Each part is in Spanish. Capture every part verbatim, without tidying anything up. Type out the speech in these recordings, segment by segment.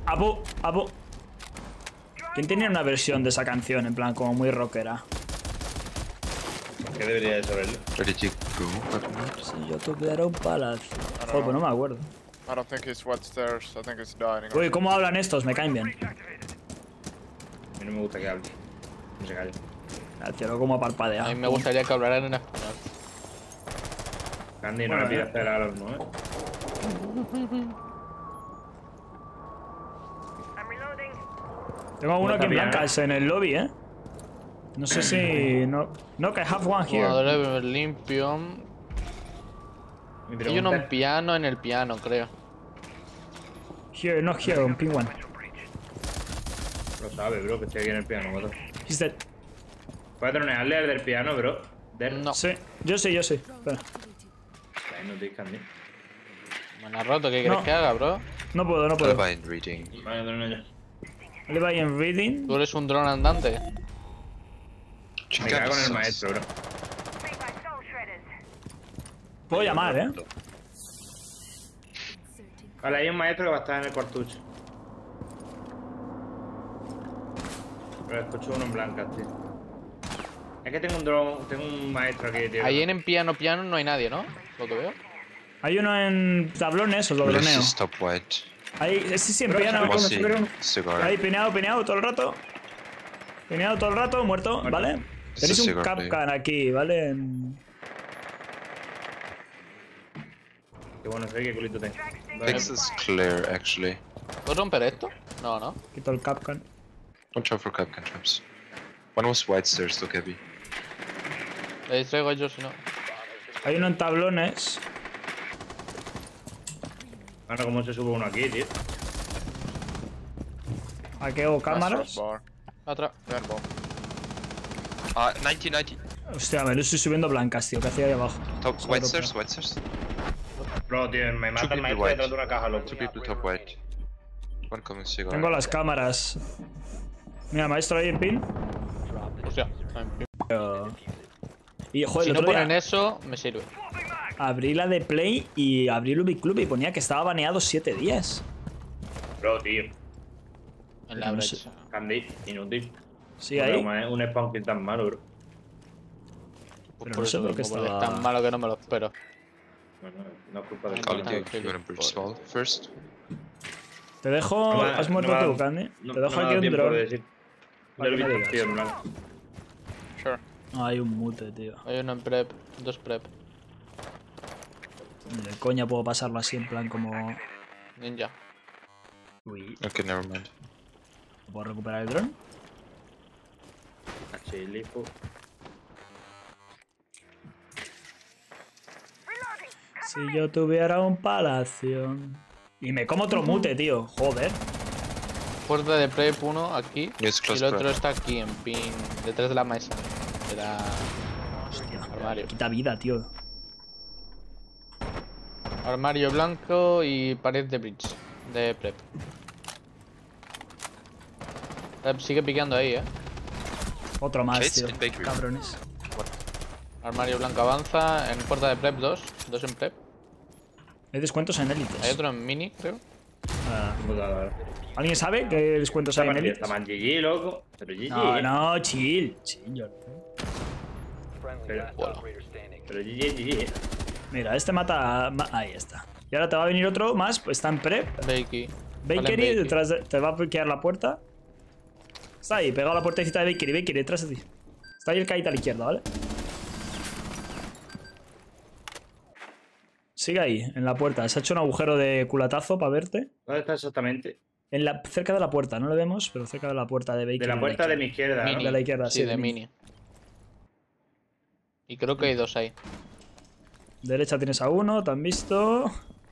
Apu, apu. ¿Quién tenía una versión de esa canción, en plan, como muy rockera? ¿Qué debería de saberlo? Where did you go? Si yo tuviera un palacio. Joder, pues no me acuerdo. I don't think it's wet stairs. I think it's dining. Uy, ¿cómo hablan estos? Me caen bien. A mí no me gusta que hable. No se calle. El cielo como parpadea. A mí me gustaría que hablaran en español. Candy, no Bueno, le pidas eh. hacer a los nueve. Tengo uno aquí en Está bien, blancas en el lobby, ¿eh? No sé si... No, no que I have one here. Jugadores limpio. Mi Hay uno pregunta en piano en el piano, creo. Here, not here, on ping one. es- Lo sabe, bro, que estoy aquí en el piano, moto. He's dead. ¿Puedes tronearle al del piano, bro? Der. No. Sí, yo sí, yo sí. Espera. Ahí no te Candy. Me la ha roto, ¿qué quieres No. que haga, bro? No puedo, no puedo. Alibi in reading. Vale, troneo ya. Levi en reading. Tú eres un dron andante. Me cago con el maestro, bro. Puedo llamar, ¿eh? Vale, hay un maestro que va a estar en el cuartucho. Pero escucho uno en blancas, tío. Es que tengo un dron, tengo un maestro aquí, tío. Ahí en piano piano no hay nadie, ¿no? Lo que veo. Hay uno en tablones, os lo droneo. Let's stop white. Ahí, sí, sí, en Bro, piano. ¿cómo Mossy, pero- cigar. Ahí, pineado, pineado todo el rato. Pineado todo el rato, muerto, Muerto. ¿vale? It's Tenéis a un cigar Capcan aquí, ¿vale? En- Qué bueno soy, qué culito tengo. Vale. This is clear, actually. ¿Puedes romper esto? No, no. Quito el Capcan. Watch out for Capcan traps. One was white stairs, look heavy. Le distraigo yo si no. Hay uno en tablones. Ahora, ¿cómo se sube uno aquí, tío? Aquí hago cámaras. Master's bar. Atrás. Airball. Uh, ninety, ninety. Hostia, me lo estoy subiendo blancas, tío. ¿Qué hacía ahí abajo? Top, Solo white para- stairs, white stairs. Bro, tío, me mata el people maestro white. detrás de una caja, loco. Two people top white. One coming cigar. Tengo las cámaras. Mira, maestro ahí en pin. Hostia. Y joder, Si el no otro ponen día eso, me sirve. abrí la de Play y abrí el Ubic Club y ponía que estaba baneado siete días. Bro, tío. En la No brecha. sé. Candy, inútil. Sí, No ahí. veo más, Un spawn kill tan malo, bro. Pues Pero por no sé eso por qué mismo, porque estaba- es tan malo que no me lo espero. Bueno, no es culpa del Call Candy. you, spawn. you wanna breach small first? Te dejo. No me- Has no muerto me ha- tú, Candy. No- Te no dejo me ha aquí dado un tiempo de drone. decir. Para Lo que he me visto, digas. tío, en blanco. Sure. No, hay un mute, tío. Hay uno en prep, dos prep. Ni de coña puedo pasarlo así en plan como. Ninja. Uy. Okay, never mind. ¿Puedo recuperar el dron? Así, lipo. Si yo tuviera un palacio. Y me como otro mute, tío. Joder. Puerta de prep uno aquí. Yes, Y close el otro prep. está aquí en pin. Detrás de la mesa. De la. Hostia. Armario. Quita vida, tío. Armario blanco y pared de bridge. De prep. Prep sigue piqueando ahí, eh. Otro más, Shades tío. in bakery. Cabrones. Armario blanco avanza. En puerta de prep dos. Dos en prep. Hay descuentos en élites. Hay otro en mini, creo. Ah, Putada, bro. ¿Alguien sabe qué descuentos Esta hay en partida élites? está más G G, loco. Pero G G. No, no, chill. Chill, yo- Pero, Bueno. pero G G, G G. Mira, este mata. ma- Ahí está. Y ahora te va a venir otro más. Pues está en prep. Bakey. Bakery, detrás de, te va a piquear la puerta. Está ahí, pegado a la puertecita de Bakery. Bakery, detrás de ti. Está ahí el caíta a la izquierda, ¿vale? Sigue ahí, en la puerta. Se ha hecho un agujero de culatazo para verte. ¿Dónde está exactamente? En la, cerca de la puerta, no lo vemos, pero cerca de la puerta de Bakery. De la puerta de mi izquierda, Mini. ¿no? De la izquierda, sí, sí, de de mini. Y creo que hay dos ahí. Derecha tienes a uno, te han visto.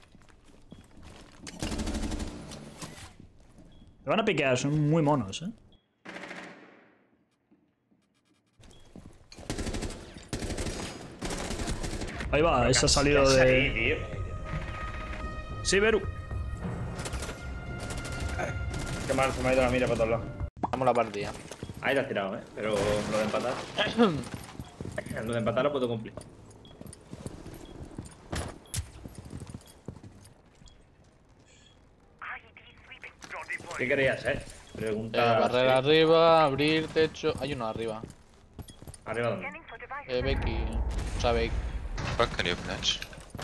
Te van a piquear, son muy monos, ¿eh? Ahí va, ese ha salido ¿Qué haces ahí, de... tío? Sí, Beru. Qué mal, se me ha ido la mira para todos lados. Vamos la partida. Ahí la has tirado, ¿eh? Pero lo de empatar. Lo de empatar lo puedo cumplir. ¿Qué querías hacer? Eh, Pregunta. barrera arriba, abrir techo. Hay uno arriba. ¿Arriba dónde? Eh, Becky. O sea, Becky. Buck, can you open hatch?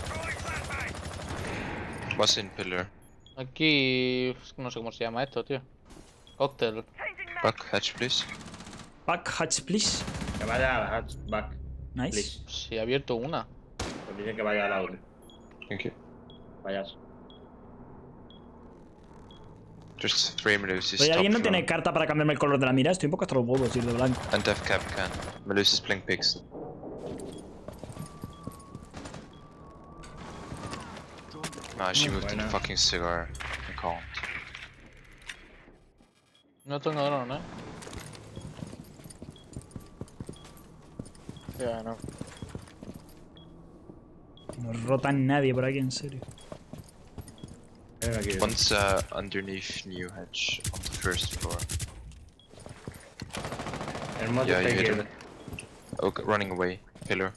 What's in pillar? Aquí. es que no sé cómo se llama esto, tío. Cóctel. Buck, hatch, please. Back hatch, please. Que vaya a la hatchback. Nice. Please. Sí, he abierto una. Pues dicen que vaya a la otra. Thank you. Vayas. Just three Melusis. Oye, top ¿alguien no floor. tiene carta para cambiarme el color de la mira? Estoy un poco hasta los huevos ir de blanco. And Death Cap can. Melusis blink pigs. Nah, she moved to the Buena. fucking cigar. I can't. No tengo dron, eh. Yeah, I know. No rotan nadie por aquí, en serio. Ven aquí. One's uh, underneath new hatch on the first floor. El moto Yeah, está you hit izquierda. him. Oh, g- running away. Pillar.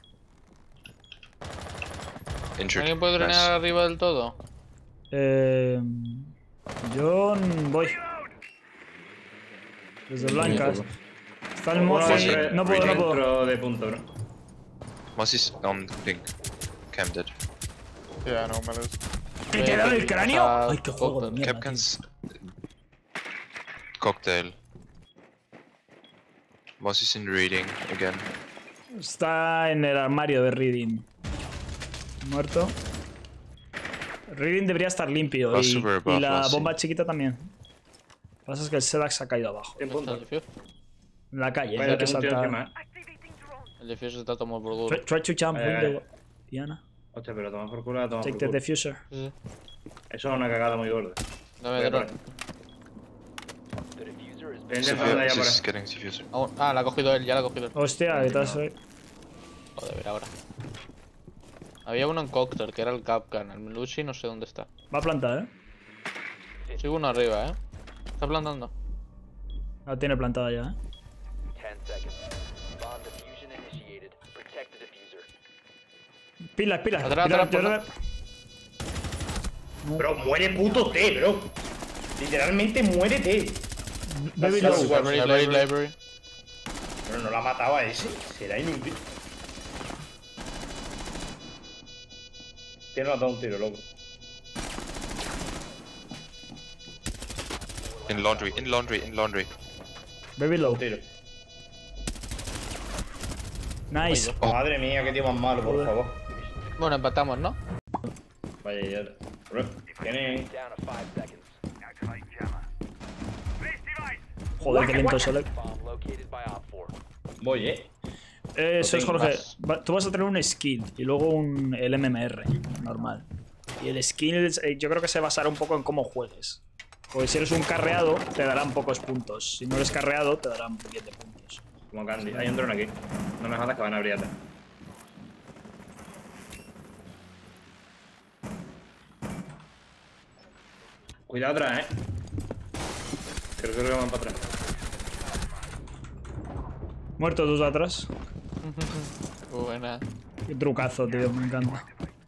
Injured. ¿Alguien puede drenar Nice. arriba del todo? Eh, yo n- voy. Desde blancas. Está el Uno mozo ahí. dentro- No puedo, no puedo. dentro de punto, bro. Mossy's on pink. Cam dead. Yeah, I know, Melus. ¿Me Eh, queda en el Becky, cráneo? o sea, Ay, qué juego de cóctel. mierda. tío. Capcan's cocktail. Mossy's in reading again. Está en el armario de Reading. Muerto. Reading debería estar limpio. Va Y, super y la buff, bomba chiquita también. Lo que pasa es que el Sedax se ha caído abajo. En ¿Dónde está punto. el defuse? En la calle. Vaya, hay que tengo un tío saltar. encima, eh. El defuse se está tomando por culo. Try, try to jump Vaya, with vaya. the... Diana. Hostia, pero toma por culo, toma Take por the culo. diffuser. Sí, sí. Eso es una cagada muy gorda. Dame Voy a dron. por- The diffuser is Ven de Sophia fondo ya por is ahí. getting diffuser. Ah, Ah, la ha cogido él, ya la ha cogido él. Hostia, ¿qué tal soy? Joder, ver ahora. Había uno en Cóctel, que era el Capcan. El Melusi no sé dónde está. Va a plantar, ¿eh? Sigo uno arriba, eh. Está plantando. La tiene plantada ya, ¿eh? ten seconds. Bomb diffusion initiated. Protect the diffuser. Pilas, pilas. Atrás, Pilas, atrás, por pilas. Bro, muere puto T, bro. Literalmente muérete. Baby That's low. what- Library, library, library. Pero no la ha matado a ese. Será inútil. Tiene dado un tiro, loco. In laundry, in laundry, in laundry. Baby low. Un tiro. Nice. Madre mía, qué tío más malo, por favor. Bueno, empatamos, ¿no? Vaya, ya. Bro, tiene. Down to five seconds. Joder, qué lento solo. Bomb located by Op four. Voy, eh. Eh, Eso es tengo Jorge. más. Va- tú vas a tener un skill y luego un, el M M R normal. Y el skill eh, yo creo que se basará un poco en cómo juegues. Porque si eres un carreado, te darán pocos puntos. Si no eres carreado, te darán diez de puntos. Como Candy. Hay un dron aquí. No me jodas que van a abrir atrás. Cuidado atrás, eh. Creo, creo que van para atrás. Muerto dos de atrás. Buena. Qué trucazo, tío, me encanta.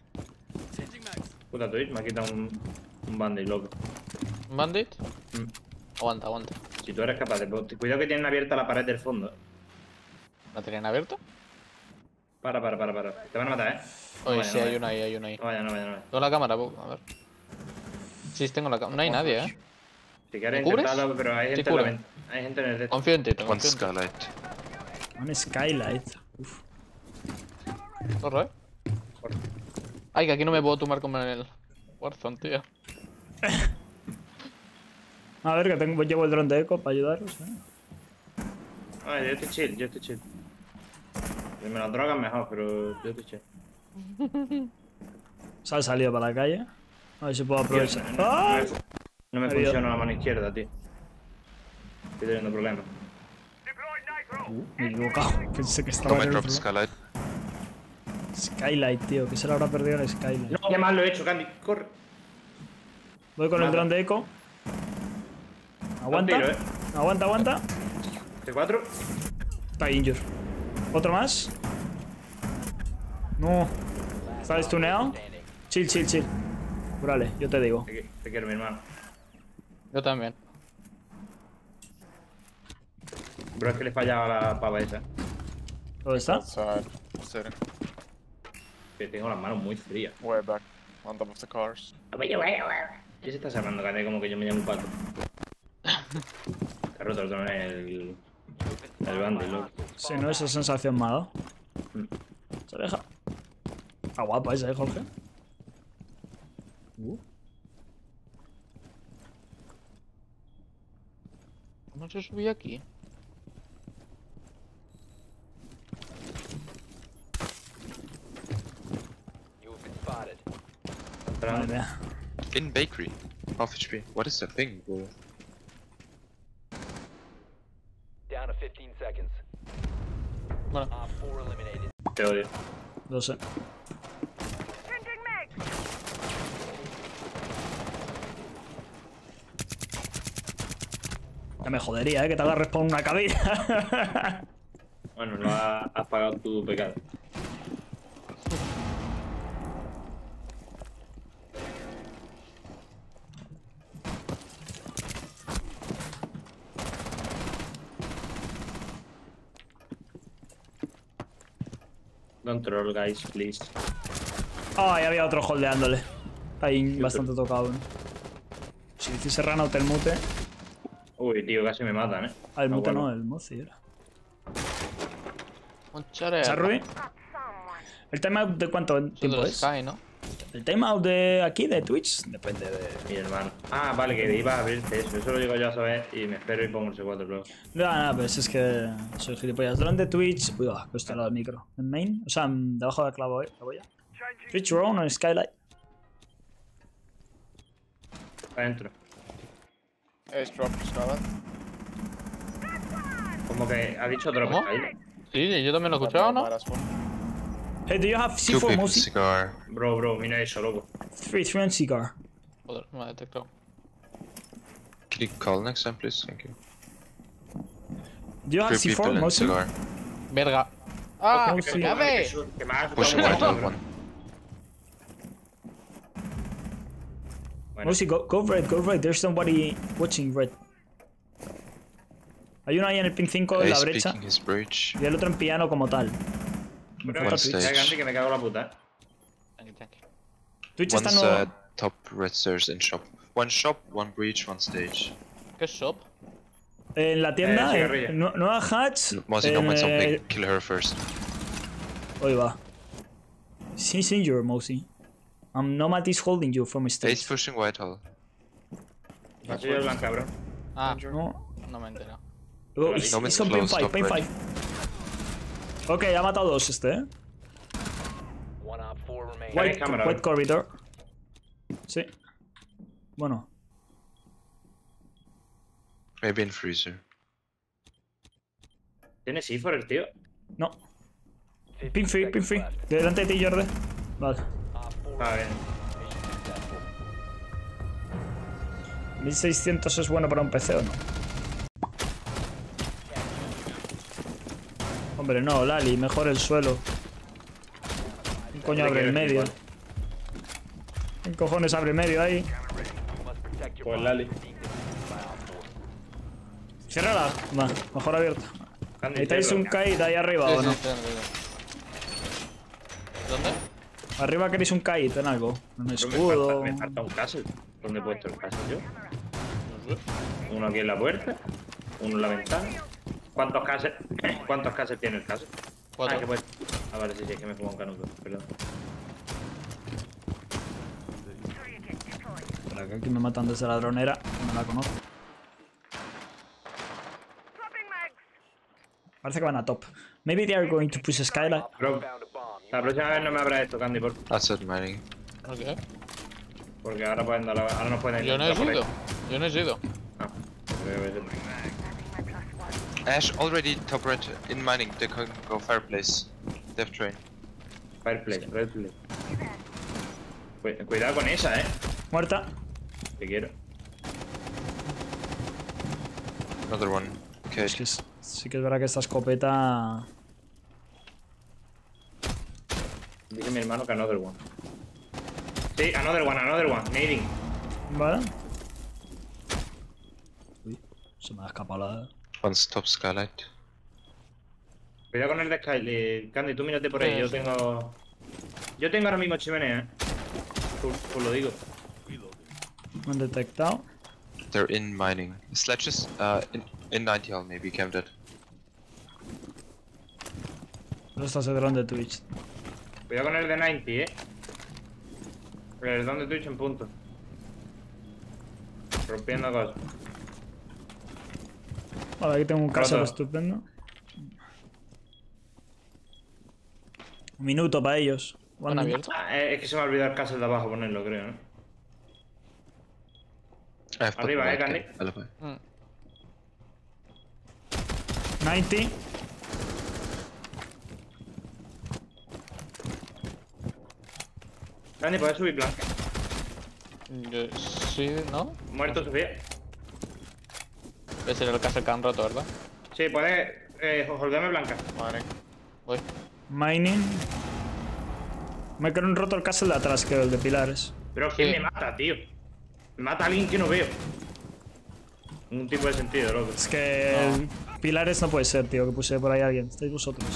Puta Twitch, me ha quitado un, un bandit, loco. ¿Un bandit? Mm. Aguanta, aguanta. Si tú eres capaz de... Cuidado que tienen abierta la pared del fondo. ¿La tenían abierto? Para, para, para, para. Te van a matar, eh. No Oye, vaya, sí, no hay vaya. uno ahí, hay uno ahí. No vaya, no vaya, no vaya. Tengo la cámara, bu- a ver. Sí, tengo la cámara. No hay nadie, eh. Si quieres ¿Me cubres? intentarlo, pero hay Sí, gente en la cura. ven- Hay gente en el de... Confío en ti, te One confío en ti. skylight. Un skylight. Uf. Corre, eh. Ay, que aquí no me puedo tomar como en el Warzone, tío. A ver, que tengo, llevo el dron de eco para ayudaros. ¿eh? Ah, yo estoy chill, yo estoy chill. Si me lo drogan mejor, pero yo estoy chill. Se ha salido para la calle. A ver si puedo Tío, aprovechar. no, no ¡Ah! me, no me Adiós. funciona la mano izquierda, tío. Estoy teniendo problemas. Uh, me he equivocado. Pensé que estaba Come en and el drop otro lado. skylight. Skylight, tío. Que se le habrá perdido el Skylight. No, qué mal lo he hecho, Candy. Corre. Voy con el Mata. dron de eco. Aguanta. tiro, eh. Aguanta, aguanta. T cuatro. Está injured. ¿Otro más? No. ¿Está stuneado? Chill, chill, chill. Curale, yo te digo. Te, qui- te quiero, mi hermano. Yo también. pero es que le fallaba la pava esa. ¿Dónde está? Outside. Sitting. Que tengo las manos muy frías. Way back. On top of the cars. ¿Qué se está llamando, Cate? Como que yo me llamo Pato. Te ha roto el trono el... el Bandy, loco. Si no, esa sensación mala. Mm. Se deja. Está guapa esa, ¿eh, Jorge? Uh. ¿Cómo se subía aquí? You have been spotted. Madre mía. In bakery. Half H P. What is that thing, bro? Down to fifteen seconds. Bueno, Op four eliminated. Te odio. Lo sé. Ya me jodería, ¿eh? Que te haga respawn una cabina. Bueno, no has, has pagado tu pecado. Don't troll, guys, please. Ay, había otro holdeándole. Está ahí bastante tocado. ¿No? Si hiciese run el mute. Uy, tío, casi me matan, eh. Ah, el mute Aguardo. no, el mozi era. un chareo. ¿Charruy? ¿El timeout de cuánto Soy tiempo del es? Sky, ¿no? ¿El timeout de aquí, de Twitch? Depende de... Mi hermano. Ah, vale, que iba a abrirte eso. Eso lo digo yo a saber y me espero y pongo el C cuatro luego. No, no, pues es que soy gilipollas. Drone de Twitch... Uy, va, que estoy al lado del micro. ¿En main? O sea, debajo de la clavo, ¿eh? La boya. Twitch drone o Skylight. Adentro. Ace drop to Scarlet. Como que ha dicho drop ¿Cómo? Skylight. Sí, yo también lo he escuchado, ¿no? Minus one. Hey, do you have C Two four big Mozi? cigar. Bro, bro, mira eso, loco. three, three and cigar. Joder, no me ha detectado. Can you call next time, please? Thank you. Do you have Three C four people and Mozi? cigar. Verga. ¡Ah! Ok, sí. ¡Cabe! Que me ha Pushing asustado white mucho, out bro. one. Bueno, Mozi, go, go red, go red. There's somebody watching red. Hay uno ahí en el pin cinco en la Ace brecha picking his bridge. y el otro en piano como tal. Me pero falta One Twitch. stage. ya, Gandhi, que me cago en la puta. Tranqui, tranqui. Twitch está One's nuevo. uh, top red stairs in shop. One shop, one breach, one stage. ¿Qué es shop? En la tienda, Eh, en cigarrillo. Nu- Nueva Hatch. Mozi, no en, with something. eh, Kill her first. Hoy va. She's injured, Mozi. Um, Nomad is holding you from Ace stage. pushing white hole. Ha sido el blanca, bro. Ah, No. no me he enterado. Oh, Vale, he's, no me he's on pin close, five, top pin red. five. Ok, ha matado dos este, eh. One op four remaining. White, cámara, white eh. corridor. Sí. Bueno. Maybe in freezer. ¿Tiene C cuatro el tío? No. fifteen Pin free, pin seconds free. left. Delante de ti, Jordi. Vale. Op four Ah, bien. mission successful. mil seiscientos es bueno para un P C o no. Hombre, no, Lali, mejor el suelo. ¿Quién coño abre el medio? ¿Quién cojones abre el medio ahí? You must protect your Pues bomb. Lali. Deemed defused by op four. Ciérrala. Va, mejor abierta. Gandhi, ¿Necesitáis un cierra. kite ahí arriba Sí, o sí, no? sí, sí, sí. ¿Dónde? Arriba queréis un kite en algo. Un Bro, escudo. Me falta, me falta un castle. ¿Dónde he puesto el castle yo? No sé. Uno aquí en la puerta. Uno en la ventana. ¿Cuántos castle? ¿Cuántos castle tiene el castle? Cuatro. Ah, que pues. Ah, vale, sí, sí, es que me pongo un canuto. Perdón. Espera, que aquí me matan desde la dronera. No la conozco. Parece que van a top. Maybe they are going to push Skylight. Bro, Found a bomb. You la próxima vez no me abra esto, Candy, por Outside mining. ¿Por qué? porque ahora pueden dar la... ahora no pueden Yo no he entrar por ahí. sido. Yo no he sido. Ah, creo que sí. Ash already top red in mining. They can go fireplace. Death train. Fireplace, redplay. Cu- Cuidado con esa, eh. Muerta. Te quiero. Another one. Okay. Es que es- sí que es verdad que esta escopeta... Dice mi hermano que another one. Sí, another one, another one. Nading. Vale. Uy, se me ha escapado la... One's top skylight. Cuidado con el de Sky. Candy, tú mírate por ahí. Sí, Yo sí. tengo. Yo tengo ahora mismo chimenea, eh. Os lo digo. Me han detectado. They're in mining. Sledges, uh, in, in ninety hall maybe, cam dead. No estás el dron de Twitch. Cuidado con el de noventa, eh. El don de Twitch en punto. Rompiendo cosas. Vale, aquí tengo un caso Roto. estupendo. Un minuto para ellos. ¿Han One abierto? Ah, eh, es que se me ha olvidado el castle de abajo ponerlo, creo, ¿no? I've put Arriba, eh, white Candy. cam, alibi. Mm. noventa. Candy, ¿puedes subir blanca? Yo- Sí, ¿no? Muerto, Sofía. Ese era el caso que han roto, ¿verdad? Sí, puedes. Eh, holdearme blanca. Mining. Voy. Mining. Me quedó un roto el castle de atrás, creo, el de pilares. Pero ¿quién Sí. me mata, tío? Me mata a alguien que no veo. Un tipo de sentido, loco. Es que el pilares no puede ser, tío, que puse por ahí alguien. Estáis vosotros.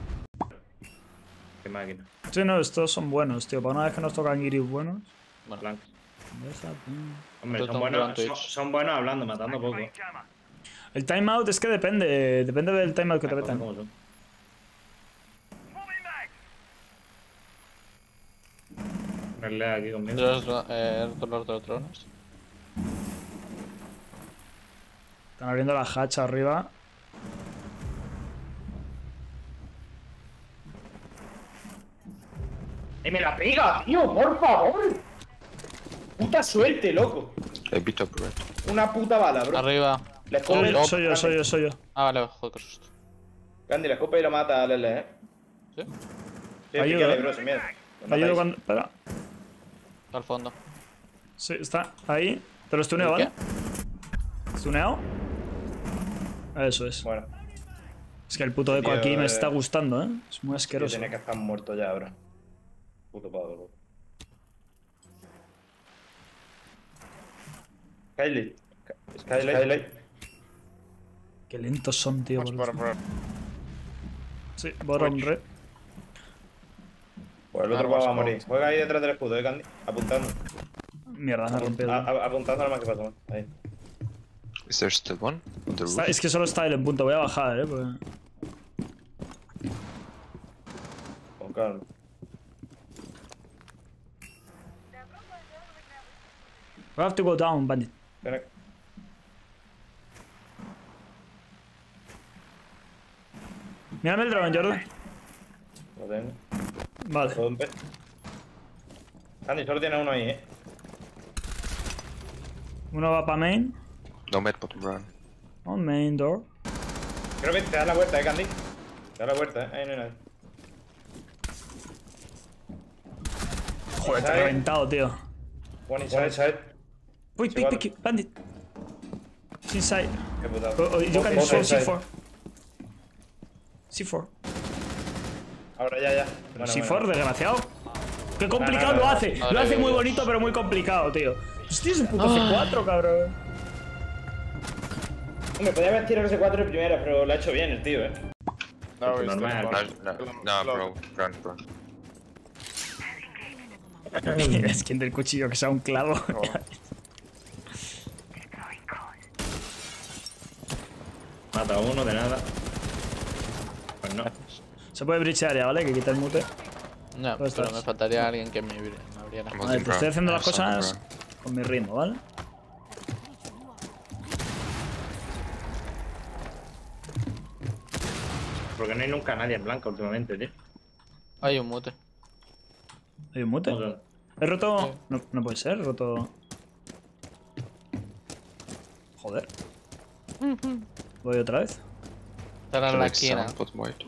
Qué máquina. Sí, no, estos son buenos, tío. Para una vez que nos tocan Iris buenos. Bueno, Blanca. Déjate. Hombre, Total son buenos, Grand son, Twitch. son buenos hablando, matando poco. El timeout es que depende. Depende del timeout que te Las cosas metan. como son. Pelea aquí conmigo. los, eh, los dos drones. Están abriendo la hatch arriba. ¡Eh, me la pega, tío! ¡Por favor! ¡Puta suerte, loco! A bit top red. Una puta bala, bro. Arriba. Le Soy escope, yo, soy yo, soy yo, soy yo. Ah, vale, joder, qué susto. Gandhi, le escope y lo mata a Lele, eh. ¿Sí? Sí, Ayuda, pícale, eh. bro, sin miedo. Lo Ayudo matáis. cuando. Espera. Al fondo. Sí, está ahí. Te lo estuneo, ¿Qué? ¿vale? ¿Estuneado? Eso es. Bueno, Es que el puto eco Tío, aquí me eh, está gustando, ¿eh? Es muy yo asqueroso. tenía que estar muerto ya, bro. Puto pavo, loco. Kylie. Skylight. Skylight. Qué lentos son, tío. Much por bottom red. Sí, bottom Which? red. Pues el Ah, otro no, va a es morir. cold. Juega ahí detrás del escudo, eh, Candy. Apuntando. Mierda, me rompió. A- a- apuntando al más que pasó. man. Ahí. Is there still one on the roof? Está- es que solo está él en punto. Voy a bajar, ¿eh? Porque... Con calma. We have to go down, bandit. Ven aquí. Mírame el drone, Jordan. Lo tengo. Vale. Todo en pe- Candy, solo tiene uno ahí, eh. Uno va para main. No mid bottom run. On main door. Creo que te da la vuelta, eh, Candy. Te da la vuelta, eh. Ahí no hay nadie. Joder, te he Inside. reventado, tío. One inside. One inside. Uy, pick, vale. pick, bandit. It's inside. Qué putada. Oh, oh, you Both- can both throw inside. C four. C four. Ahora ya, ya. Bueno, C bueno. four, desgraciado. Qué complicado no, no, lo no. hace. Lo Madre hace de muy Dios. bonito, pero muy complicado, tío. Hostia, es un puto Ah. C cuatro, cabrón. Hombre, podía haber tirado ese cuatro de primera, pero lo ha hecho bien el tío, eh. No, Pues he's still normal. No, bottom. no, Kill him no, slow. bro. Run, bro. Es que del cuchillo que sea un clavo. Oh. Mata a uno de nada. Pues no. Se puede breachar ya, ¿vale? Que quita el mute. No, Pues pero estás. me faltaría alguien que me, abri- me abriera. I'm Vale, holding te estoy brown. haciendo I las have something cosas brown. con mi ritmo, ¿vale? Porque no hay nunca nadie en blanca últimamente, tío. Hay un mute. ¿Hay un mute? O sea, ¿He roto? Sí. No, no puede ser, he roto... Joder. Voy otra vez. Estará en To la make esquina. sound, bottom white.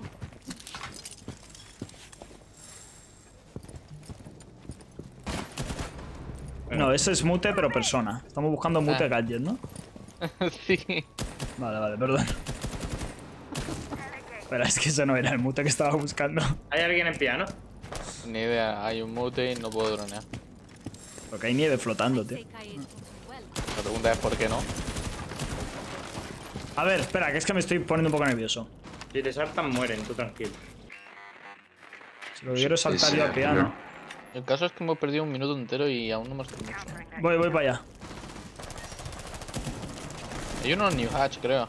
No, ese es mute, pero persona. Estamos buscando mute Ah. gadget, ¿no? Sí. Vale, vale, perdón. Espera, es que ese no era el mute que estaba buscando. ¿Hay alguien en piano? Ni idea, hay un mute y no puedo dronear. Porque hay nieve flotando, tío. La pregunta es por qué no. A ver, espera, que es que me estoy poniendo un poco nervioso. Si te saltan, mueren, tú tranquilo. Si lo quiero saltar Sí, yo sí, al piano. El caso es que hemos perdido un minuto entero y aún no hemos hecho mucho. Voy, voy para allá. Hay uno en New Hatch, creo.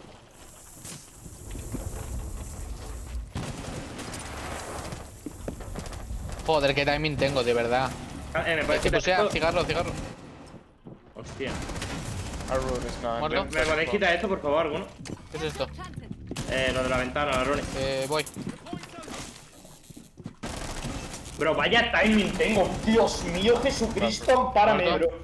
Joder, qué timing tengo, de verdad. Ah, eh, me parece Que que posea, cigarro, cigarro. Hostia. Our road is nine. Muerto. ¿Me podéis quitar esto, por favor, alguno? ¿Qué es esto? Eh, lo de la ventana, la Ronnie. Eh, voy. Bro, vaya timing tengo. Dios mío, Jesucristo, ampárame, Muerto. bro.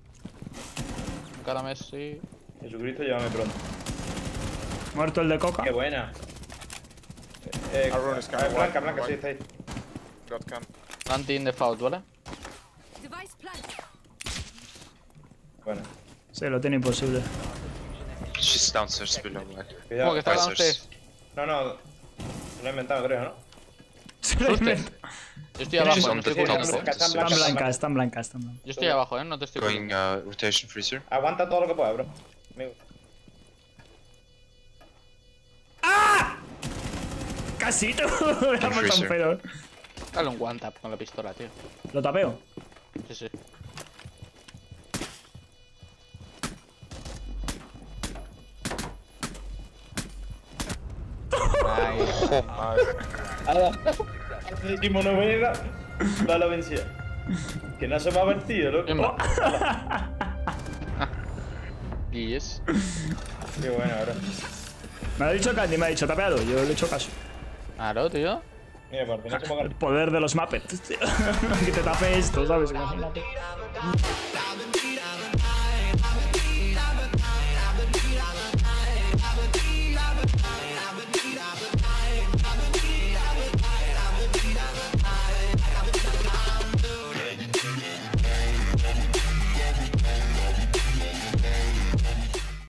Cara Messi. Jesucristo, llévame pronto. Muerto el de coca. Qué buena. Eh, Our road is coming. blanca, blanca, sí, está ahí. Got camp. Anti in default, ¿vale? Device planted. Bueno. Sí, lo tiene imposible. She's downstairs below, right? ¿Cómo Cuidado. que está Visors. downstairs? No, no. Lo he inventado, creo, ¿no? Se lo invento. Yo estoy abajo, She's no on estoy the top cubriendo. of the Están stairs. blancas, están blancas, están blancas. Yo estoy abajo, eh, no te estoy Going cubriendo. uh, rotation freezer. Aguanta todo lo que pueda, bro. Amigo. Casi, me ha pasado un freezer. pedo. Dale un one tap con la pistola, tío. Lo tapeo. Sí, sí. Nice. Y monovena. Da la vencida. Que no se me ha vencido, loco. Emma. Yes. Qué bueno, bro. Me ha dicho Candy, me ha dicho tapeado. Yo le he hecho caso. Claro, tío. Mira, por fin no se me ha El poder de los Muppets, tío. Que te tape esto, ¿sabes? Imagínate. Diamond